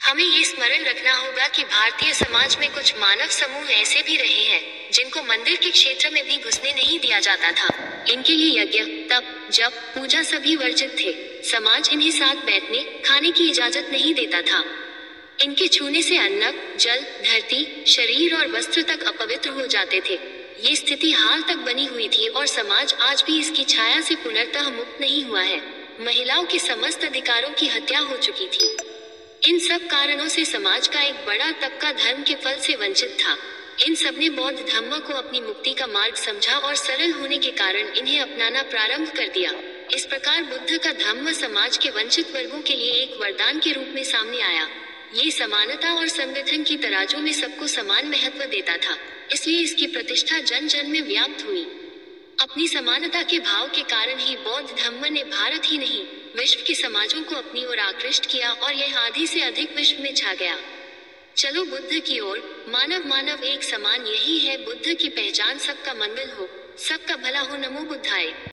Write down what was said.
हमें ये स्मरण रखना होगा कि भारतीय समाज में कुछ मानव समूह ऐसे भी रहे हैं जिनको मंदिर के क्षेत्र में भी घुसने नहीं दिया जाता था। इनके लिए यज्ञ, तप, जप, पूजा सभी वर्जित थे। समाज इन्हें साथ बैठने, खाने की इजाजत नहीं देता था। इनके छूने से अन्न, जल, धरती, शरीर और वस्त्र तक अपवित्र हो जाते थे। ये स्थिति हाल तक बनी हुई थी और समाज आज भी इसकी छाया से पूर्णतः मुक्त नहीं हुआ है। महिलाओं के समस्त अधिकारों की हत्या हो चुकी थी। इन सब कारणों से समाज का एक बड़ा तबका धर्म के फल से वंचित था। इन सब ने बौद्ध धर्म को अपनी मुक्ति का मार्ग समझा और सरल होने के कारण इन्हें अपनाना प्रारंभ कर दिया। इस प्रकार बुद्ध का धम्म समाज के वंचित वर्गों के लिए एक वरदान के रूप में सामने आया। ये समानता और संगठन की तराजू में सबको समान महत्व देता था, इसलिए इसकी प्रतिष्ठा जन जन में व्याप्त हुई। अपनी समानता के भाव के कारण ही बौद्ध धम्म ने भारत ही नहीं, विश्व के समाजों को अपनी ओर आकृष्ट किया और यह आधी से अधिक विश्व में छा गया। चलो बुद्ध की ओर। मानव मानव एक समान, यही है बुद्ध की पहचान। सबका मंगल हो, सबका भला हो। नमो बुद्धाय।